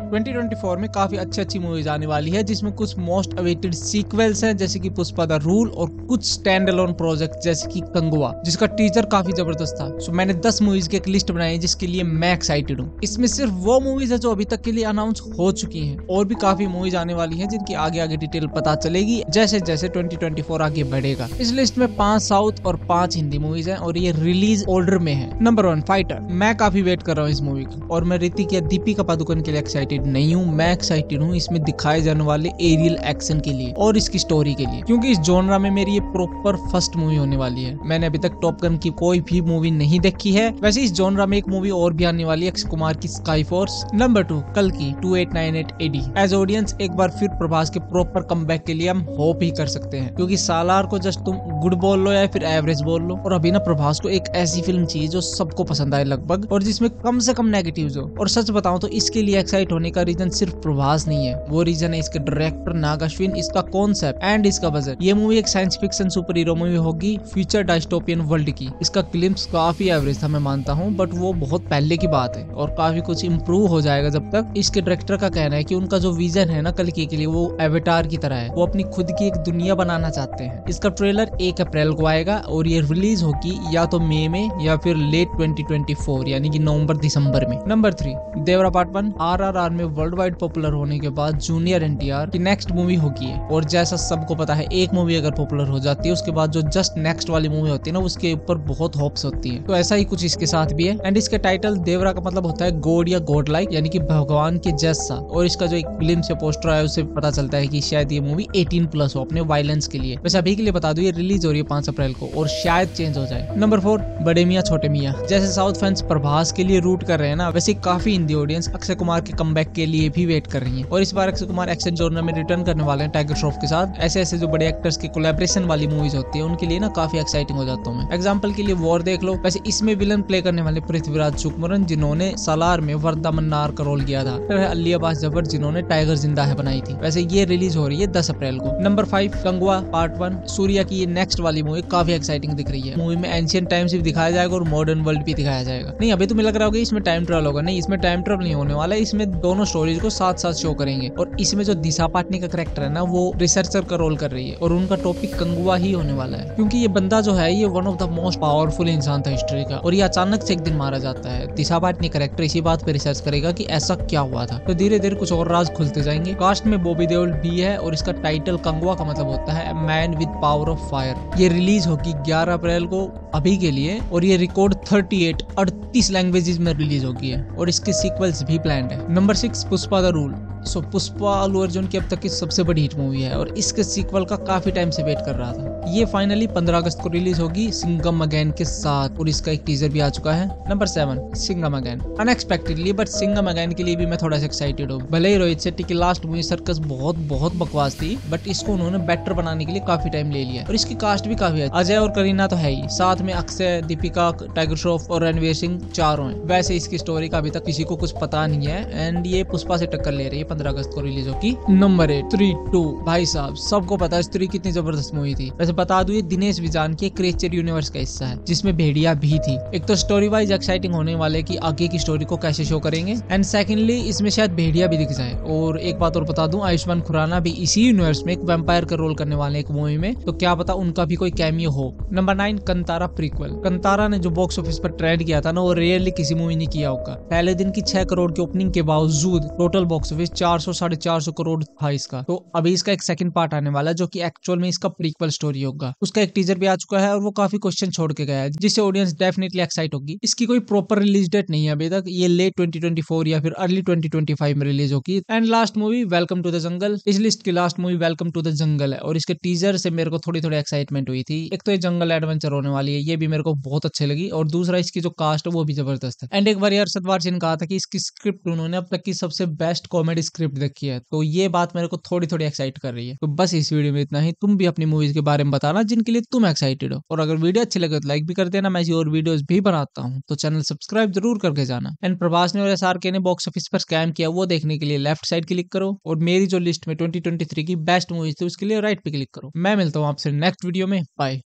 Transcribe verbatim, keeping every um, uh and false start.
Twenty twenty four में काफी अच्छी अच्छी मूवीज आने वाली है, जिसमें कुछ मोस्ट अवेटेड सीक्वल्स हैं जैसे कि पुष्पा द रूल, और कुछ स्टैंड अलोन प्रोजेक्ट जैसे कि कंगुआ, जिसका टीजर काफी जबरदस्त था। सो मैंने दस मूवीज की एक लिस्ट बनाई है जिसके लिए मैं एक्साइटेड हूँ। इसमें सिर्फ वो मूवीज है जो अभी तक के लिए अनाउंस हो चुकी हैं, और भी काफी मूवीज आने वाली हैं जिनकी आगे आगे डिटेल पता चलेगी जैसे जैसे ट्वेंटी ट्वेंटी फोर आगे बढ़ेगा। इस लिस्ट में पांच साउथ और पांच हिंदी मूवीज हैं, और ये रिलीज ऑर्डर में है। Number one, fighter. मैं काफी वेट कर रहा हूँ इस मूवी की, और मैं ऋतिक या दीपिका पादुकोण के लिए एक्साइटेड नहीं हूँ। मैं एक्साइटेड हूँ इसमें दिखाए जाने वाले एरियल एक्शन के लिए और इसकी स्टोरी के लिए, क्योंकि इस जॉनरा में मेरी ये प्रॉपर फर्स्ट मूवी होने वाली है। मैंने अभी तक टॉप गन की कोई भी मूवी नहीं देखी है। वैसे इस जॉनरा में एक मूवी और भी आने वाली है, अक्षय कुमार की स्काई फोर्स। नंबर टू, कल की two eight nine eight A D. As audience एक बार फिर प्रभास के प्रॉपर कमबैक के लिए हम होप ही कर सकते हैं, क्योंकि सालार को जस्ट तुम गुड बोल लो या फिर एवरेज बोल लो, और अभी ना प्रभास को एक ऐसी फिल्म चाहिए जो सबको पसंद आए लगभग, और जिसमें कम से कम नेगेटिव्स हो। और सच बताऊं तो इसके लिए एक्साइट होने का रीजन सिर्फ प्रभास नहीं है, वो रीजन है इसके डायरेक्टर नाग अश्विन, इसका कॉन्सेप्ट एंड इसका बजट। ये मूवी एक science fiction super hero movie होगी फ्यूचर डायस्टोपियन वर्ल्ड की। इसका क्लिप्स काफी एवरेज था मैं मानता हूँ, बट वो बहुत पहले की बात है और काफी कुछ इम्प्रूव हो जाएगा जब तक। इसके डायरेक्टर का कहना है कि उनका जो विजन है ना कल की के लिए, वो एवेटार की तरह है, वो अपनी खुद की एक दुनिया बनाना चाहते हैं। इसका ट्रेलर एक अप्रैल को आएगा और ये रिलीज होगी या तो मई में या फिर लेट ट्वेंटी ट्वेंटी फोर यानी कि नवंबर दिसंबर में। Number three, Devara part one. RRR में वर्ल्ड वाइड पॉपुलर होने के बाद जूनियर एनटीआर की नेक्स्ट मूवी होगी है, और जैसा सबको पता है एक मूवी अगर पॉपुलर हो जाती है उसके बाद जो जस्ट नेक्स्ट वाली मूवी होती है ना उसके ऊपर बहुत होप्स होती है। तो ऐसा ही कुछ इसके साथ भी है। एंड इसके टाइटल देवरा का मतलब होता है गॉड या गॉड लाइक, यानी कि भगवान के जैसा। और इसका जो एक फिल्म से पोस्टर है उससे पता चलता है कि शायद ये मूवी एटीन प्लस हो अपने वायलेंस के लिए। वैसे अभी के लिए बता दूं ये रिलीज हो रही है पांच अप्रैल को, और शायद चेंज हो जाए। नंबर फोर, बड़े मियां छोटे मियां। जैसे साउथ फैंस प्रभास के लिए रूट कर रहे हैं ना, वैसे काफी हिंदी ऑडियंस अक्षय कुमार के कमबैक के लिए भी वेट कर रही है। और इस बार अक्षय कुमार एक्शन जॉनर में रिटर्न करने वाले हैं टाइगर श्रॉफ के साथ। ऐसे ऐसे जो बड़े एक्टर्स की कोलैबोरेशन वाली मूवीज होती है उनके लिए ना काफी एक्साइटिंग हो जाता हूँ मैं। एग्जांपल के लिए वॉर देख लो। वैसे इसमें विलन प्ले करने वाले पृथ्वीराज सुकुमारन, जिन्होंने सालार में वरदा मन्नार का रोल किया था, फिर अली अब्बास जफर जिन्होंने टाइगर जिंदा है बनाई थी। वैसे ये रिलीज हो रही है दस अप्रैल को। Number five, Kanguva part one. Suriya की ये नेक्स्ट वाली मूवी काफी एक्साइटिंग दिख रही है। मूवी में एंशियंट टाइम्स भी दिखाया जाएगा और मॉडर्न वर्ल्ड भी दिखाया जाएगा। नहीं अभी तुम्हें लग रहा होगा इसमें टाइम ट्रेवल होगा, नहीं इसमें टाइम ट्रेवल नहीं होने वाला है। इसमें दोनों स्टोरीज को साथ साथ शो करेंगे, और इसमें जो दिशा पाटनी का कैरेक्टर है ना वो रिसर्चर का रोल कर रही है, और उनका टॉपिक कंगुआ ही होने वाला है, क्योंकि ये बंदा जो है ये one of the most powerful इंसान था हिस्ट्री का, और ये अचानक से एक दिन मारा जाता है। दिशा पाटनी कैरेक्टर इसी बात पे रिसर्च करेगा कि ऐसा क्या हुआ था। तो धीरे धीरे कुछ और राज खुलते जाएंगे। कास्ट में बॉबी देओल भी है, और इसका टाइटल कंगुआ का मतलब होता है man with power of fire. ये रिलीज होगी ग्यारह अप्रैल को अभी के लिए, और ये रिकॉर्ड थर्टी एट अड़तीस लैंग्वेजेस में रिलीज होगी है, और इसके सीक्वल्स भी प्लान्ड है। Number six, Pushpa the rule. So Pushpa Allu Arjun की अब तक की सबसे बड़ी हिट मूवी है, और इसके सीक्वल का काफी टाइम से वेट कर रहा था। ये फाइनली पंद्रह अगस्त को रिलीज होगी सिंघम अगेन के साथ, और इसका एक टीजर भी आ चुका है। Number seven, Singham again. Unexpectedly but Singham again के लिए भी मैं थोड़ा सा एक्साइटेड हूँ। भले ही रोहित शेट्टी की लास्ट मूवी सर्कस बहुत बहुत बकवास थी, बट इसको उन्होंने बेटर बनाने के लिए काफी टाइम ले लिया, और इसकी कास्ट भी काफी है। अजय और करीना तो है ही, साथ में अक्षय, दीपिका, टाइगर श्रॉफ और रणवीर सिंह चारों हैं। वैसे इसकी स्टोरी का अभी तक किसी को कुछ पता नहीं है, एंड ये पुष्पा से टक्कर ले रही है। पंद्रह अगस्त को रिलीज होगी। Number eight, Stree two. भाई साहब सबको पता है स्त्री कितनी जबरदस्त मूवी थी। वैसे बता दूं ये दिनेश विजान के क्रिएचर यूनिवर्स का हिस्सा है, जिसमें भेड़िया भी थी। एक तो स्टोरी वाइज एक्साइटिंग होने वाले कि आगे की स्टोरी को कैसे शो करेंगे, एंड सेकंडली इसमें शायद भेड़िया भी दिख जाए। और एक बात और बता दूं, आयुष्मान खुराना भी इसी यूनिवर्स में एक वैम्पायर का रोल करने वाले एक मूवी में, तो क्या पता उनका भी कोई कैमियो हो। Number nine, Kantara prequel. Kantara ने जो बॉक्स ऑफिस पर ट्रेंड किया था ना, वो रियरली किसी मूवी ने किया होगा। पहले दिन की छह करोड़ की ओपनिंग के बावजूद टोटल बॉक्स ऑफिस चार सौ साढ़े चार सौ करोड़ था इसका। तो अभी इसका एक सेकंड पार्ट आने वाला है जो कि एक्चुअल में इसका प्रीक्वल स्टोरी होगा। उसका एक टीजर भी आ चुका है, और वो काफी क्वेश्चन छोड़ के गया है, जिससे ऑडियंस डेफिनेटली एक्साइट होगी। इसकी कोई प्रॉपर रिलीज डेट नहीं है अभी तक, ये लेट ट्वेंटी ट्वेंटी फोर या फिर अर्ली ट्वेंटी ट्वेंटी फाइव में रिलीज होगी। And last movie Welcome to the Jungle. इस लिस्ट की last movie Welcome to the Jungle है, और इसके टीजर से मेरे को थोड़ी थोड़ी एक्साइटमेंट हुई थी। एक तो ये जंगल एडवेंचर होने वाली है, ये भी मेरे को बहुत अच्छी लगी, और दूसरा इसकी जो कास्ट है वो भी जबरदस्त है। एंड एक बार अरशद वारसी ने कहा था कि इसकी स्क्रिप्ट उन्होंने अब तक की सबसे बेस्ट कॉमेडी स्क्रिप्ट देखी है, तो ये बात मेरे को थोड़ी थोड़ी एक्साइट कर रही है। तो बस इस वीडियो में इतना ही। तुम भी अपनी मूवीज के बारे में बताना जिनके लिए तुम एक्साइटेड हो, और अगर वीडियो अच्छी लगे तो लाइक भी कर देना। मैं ऐसी और वीडियोस भी बनाता हूँ, तो चैनल सब्सक्राइब जरूर करके जाना। एंड प्रभास ने और एस आर के ने बॉक्स ऑफिस पर स्कैम किया, वो देखने के लिए लेफ्ट साइड क्लिक करो, और मेरी जो लिस्ट में ट्वेंटी ट्वेंटी थ्री की बेस्ट मूवीज थी उसके लिए राइट पे क्लिक करो। मैं मिलता हूँ आपसे नेक्स्ट वीडियो में। बाय।